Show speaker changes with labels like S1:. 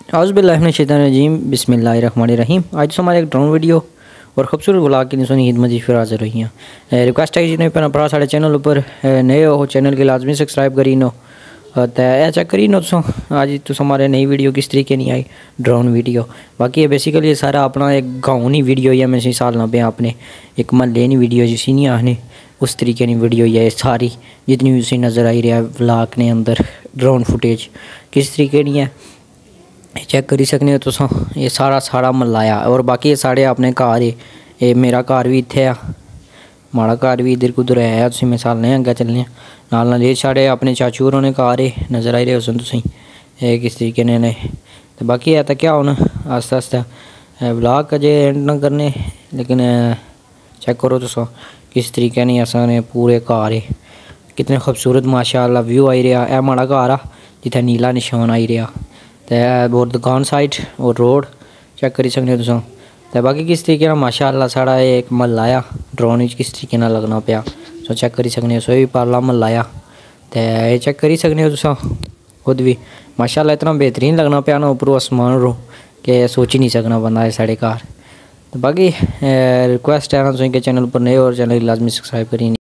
S1: औज़ुबिल्लाहिमिनश्शैतानिर्रजीम बिस्मिल्लाहिर्रहमानिर्रहीम। आज हमारे एक ड्रोन वीडियो और खूबसूरत व्लॉग की निशानी खिदमत फिर हाजिर रही हैं। रिक्वेस्ट है कि जिन्हें पर साढ़े चैनल पर नए हो चैनल के लाजमी सब्सक्राइब करी नो तो चेक करी नो। आज तो हमारे नई वीडियो किस तरीके नहीं आई ड्रोन वीडियो। बाकी ये बेसिकली ये सारा अपना एक गाँव नहीं वीडियो या मैं साल ना पे आपने एक महल्ले नहीं वीडियो जिसी नहीं आने उस तरीके की वीडियो है सारी जितनी उसी नज़र आई रहा है व्लॉग ने अंदर ड्रोन फुटेज किस तरीके नहीं है चेक करी सकने हो तुम। ये सारा मल्लाया और बाकी ये साढ़े अपने घर ये मेरा घर भी इत्थे आ माड़ा घर भी इधर कुधर है तुम मिसाल नहीं अग्गें चलने नाल ये साढ़े अपने चाचू होर ने घर नज़र आई रहे हो तुम किस तरीके ने तो बाकी है तो क्या हूँ आस्ता आस्ता ब्लॉग अजे एंड ना करने लेकिन चेक करो तुम किस तरीके ने असाने पूरे घर कितने खूबसूरत माशाअल्लाह व्यू आई रहा है। माड़ा घर आ जिथे नीला निशान आई रहा तो दुकान साइड और रोड चेक करी सकते हो तुम। तो बाकी किस तरीके माशाअल्लाह साढ़ा एक महल्ला आ ड्रोन किस तरीके लगना पाया सो चेक करी सकते हो। सो भी पाला महल्ला आ तो ये चेक करी सकते हो तुम खुद भी माशाअल्लाह इतना बेहतरीन लगना पाया ना उपरों आसमान रो कि सोच ही नहीं सकना बंदा साढ़े घर। तो बाकी रिक्वेस्ट है ना तुम के चैनल पर नए और चैनल लाजमी सब्सक्राइब करी।